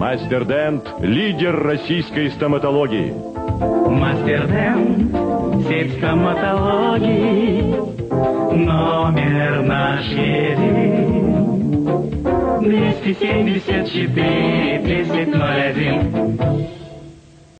Мастер Дент – лидер российской стоматологии. Мастер Дент, сеть стоматологии, номер наш един. 274 1001.